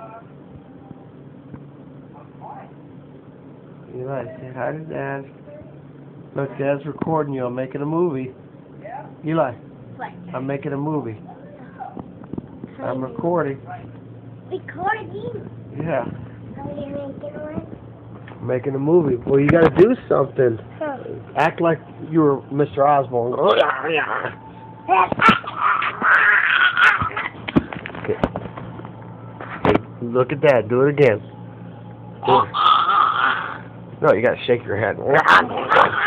Eli, say hi to Dad. Look, Dad's recording you. I'm making a movie. Eli, I'm making a movie. I'm recording. Recording? Yeah. Are you making one? I'm making a movie. Well, you gotta do something. Huh. Act like you were Mr. Osborne. Oh, yeah, yeah. Okay. Okay, look at that. Do it again. Do it. No, you gotta shake your head.